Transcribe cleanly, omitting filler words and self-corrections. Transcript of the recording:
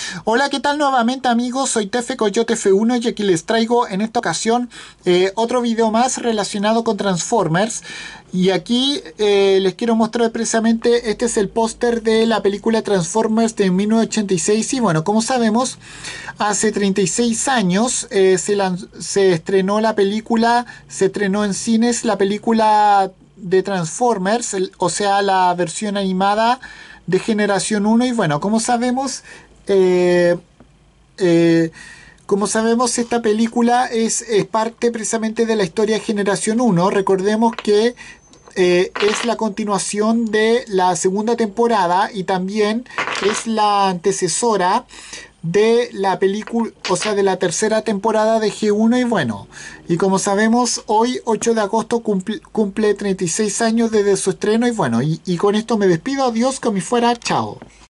Hola, ¿qué tal nuevamente amigos? Soy Tefe Coyote F1 y aquí les traigo en esta ocasión otro video más relacionado con Transformers. Y aquí les quiero mostrar precisamente, este es el póster de la película Transformers de 1986. Y bueno, como sabemos, hace 36 años se estrenó la película, se estrenó en cines la película de Transformers, o sea, la versión animada de Generación uno. Y bueno, eh, eh, como sabemos, esta película es parte precisamente de la historia de Generación uno. Recordemos que es la continuación de la segunda temporada y también es la antecesora de la película, o sea, de la tercera temporada de G1. Y bueno, y como sabemos, hoy 8 de agosto cumple 36 años desde su estreno. Y bueno, y con esto me despido. Adiós, como si fuera, chao.